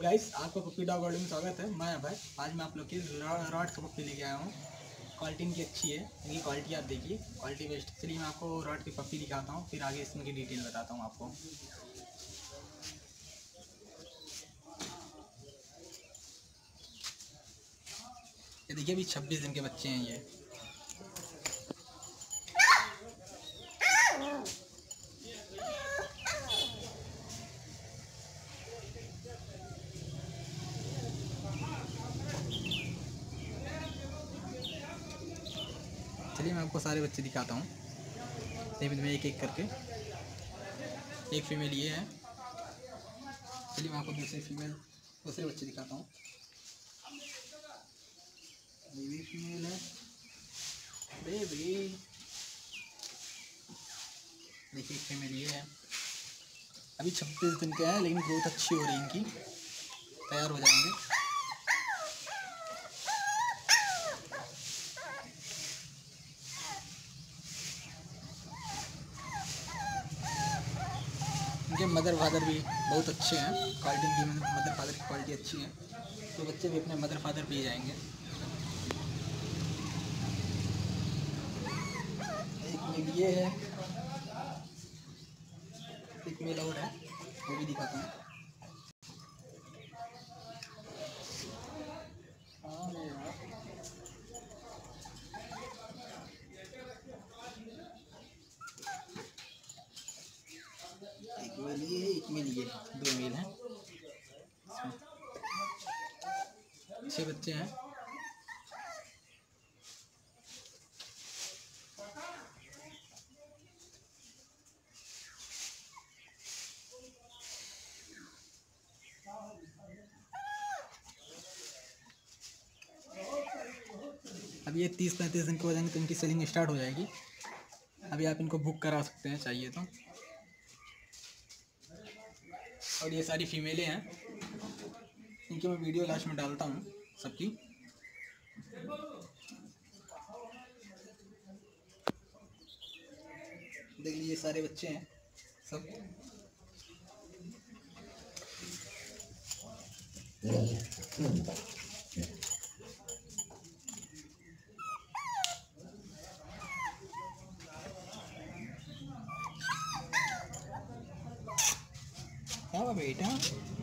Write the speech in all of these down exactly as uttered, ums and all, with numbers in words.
Guys, आपका पप्पी dog world में स्वागत है। मैं भाई आज मैं आप लोग की रॉड का पप्पी लेके आया हूँ। क्वालिटी इनकी अच्छी है, इनकी क्वालिटी आप देखिए, क्वालिटी बेस्ट। चलिए मैं आपको रॉड की पप्पी दिखाता हूँ, फिर आगे इसमें की डिटेल बताता हूँ आपको। ये देखिए, अभी छब्बीस दिन के बच्चे हैं ये। चलिए मैं आपको सारे बच्चे दिखाता हूँ, सेम में एक एक करके। एक फीमेल ये है। चलिए मैं आपको दूसरे फीमेल दूसरे बच्चे दिखाता हूँ। ये भी फीमेल है बेबी। देखिए एक फीमेल ये है। अभी छब्बीस दिन के हैं, लेकिन ग्रोथ अच्छी हो रही है इनकी, तैयार हो जाएंगे। इनके मदर फादर भी बहुत अच्छे हैं, क्वालिटी इनकी मदर फादर की क्वालिटी अच्छी है, तो बच्चे भी अपने मदर फादर पे जाएंगे। एक मेल ये है, एक मेल और है, वो भी दिखाता हूँ। एक मेल ये है, एक मेल ये, दो मेल हैं, छह बच्चे हैं। अब ये तीस पैंतीस दिन के हो जाएंगे तो इनकी सेलिंग स्टार्ट हो जाएगी। अभी आप इनको बुक करा सकते हैं चाहिए तो। और ये सारी फीमेलें हैं, इनकी मैं वीडियो लास्ट में डालता हूँ सबकी। देख लीजिए सारे बच्चे हैं सब। क्या बेटा,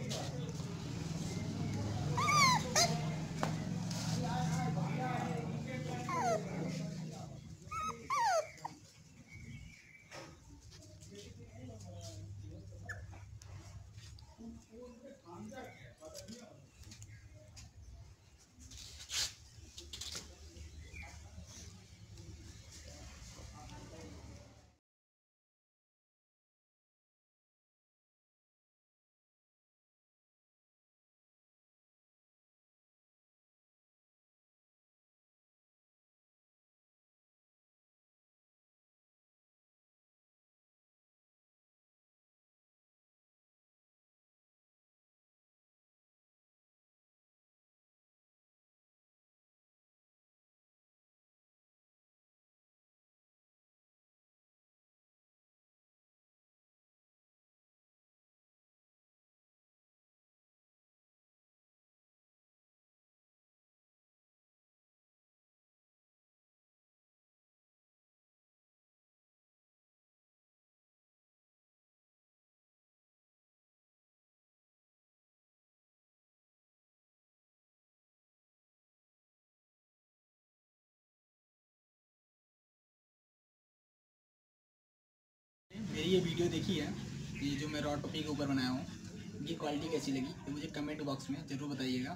मेरी ये वीडियो देखी है, ये जो मैं रॉड पप्पी के ऊपर बनाया हूँ, इनकी क्वालिटी कैसी लगी तो मुझे कमेंट बॉक्स में ज़रूर बताइएगा।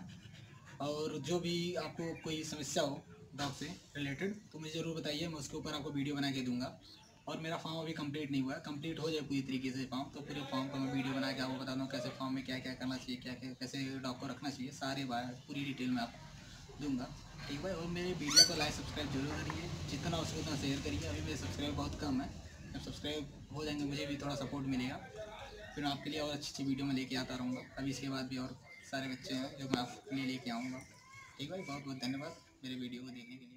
और जो भी आपको कोई समस्या हो डॉग से रिलेटेड तो मुझे ज़रूर बताइए, मैं उसके ऊपर आपको वीडियो बना के दूंगा। और मेरा फॉर्म अभी कंप्लीट नहीं हुआ है, कंप्लीट हो जाए पूरी तरीके से फॉर्म तो पूरे फॉर्म का मैं वीडियो बना के आपको बता दूँ कैसे फॉर्म में क्या क्या करना चाहिए, क्या क्या कैसे डॉग को रखना चाहिए, सारे बात पूरी डिटेल में आपको दूँगा। ठीक है। और मेरे वीडियो को लाइक सब्सक्राइब जरूर करिए, जितना हो सके उतना शेयर करिए। अभी मेरे सब्सक्राइब बहुत कम है, जब सब्सक्राइब हो जाएंगे मुझे भी थोड़ा सपोर्ट मिलेगा, फिर मैं आपके लिए और अच्छी अच्छी वीडियो में लेके आता रहूँगा। अभी इसके बाद भी और सारे बच्चे हैं जो मैं आपके लिए लेके आऊँगा। ठीक है भाई, बहुत बहुत धन्यवाद मेरे वीडियो को देखने के लिए।